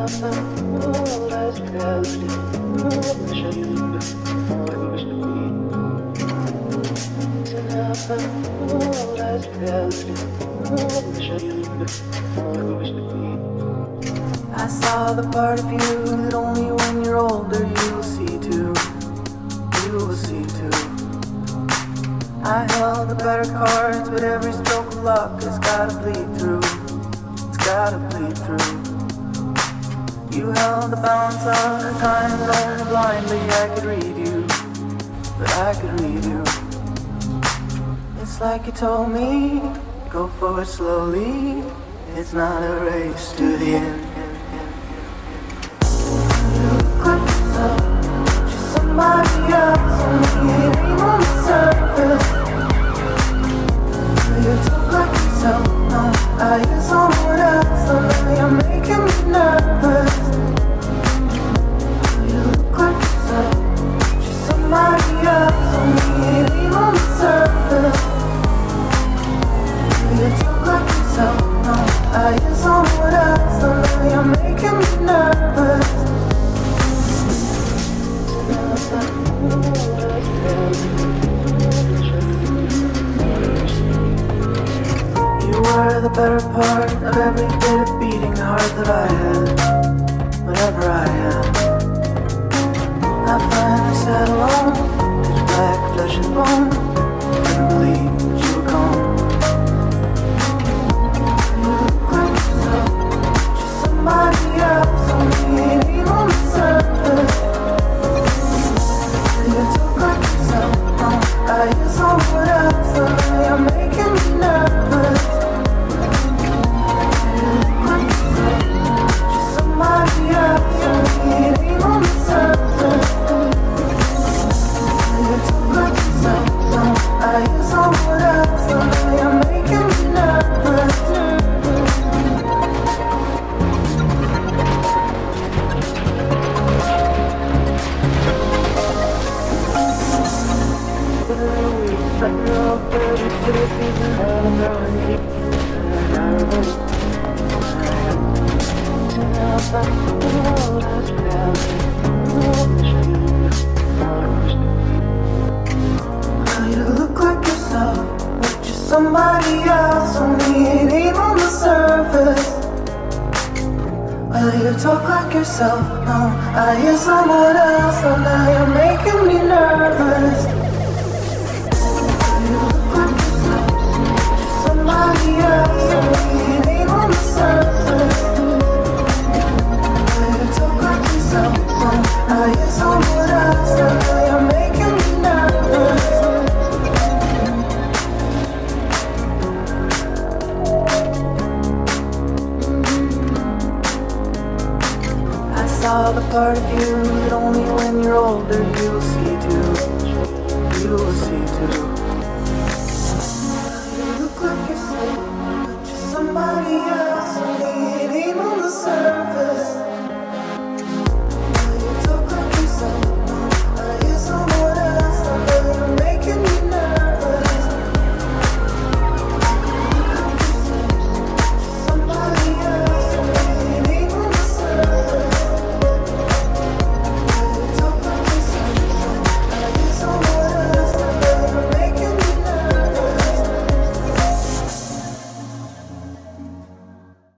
I saw the part of you that only when you're older you will see too. You will see too. I held the better cards, but every stroke of luck has gotta bleed through. It's gotta bleed through. You held the balance of the time that only blindly I could read you. But I could read you. It's like you told me, go forward slowly. It's not a race to the end. You look like yourself, just somebody else, only it ain't on the surface. You talk like yourself, no, I hear someone else, so now you're making me nervous. You look like yourself, just somebody else, only it ain't on the surface. You talk like yourself, no, I hear someone else, so now you're making me nervous. You were the better part of every bit of beating heart that I had, whatever I had. I finally sat alone, pitch black, flesh and bone. Couldn't believe that you were gone. You look like yourself, just somebody else, only it ain't on the surface. You talk like yourself, no, I hear someone else, so now you're making me nervous. You look like yourself, just somebody else, only it ain't on the surface. You talk like yourself, no, I hear someone else, so now you're making me nervous. You look like yourself, but you're somebody else, only it ain't on the surface. Well, you talk like yourself, no, I hear someone else, so now you're making me nervous. You look like yourself, just somebody else, only it ain't on the surface. Well, you talk like yourself, no, I hear someone else, so now you're making me nervous. I saw the part of you that only when you're older you will see too. You will see too.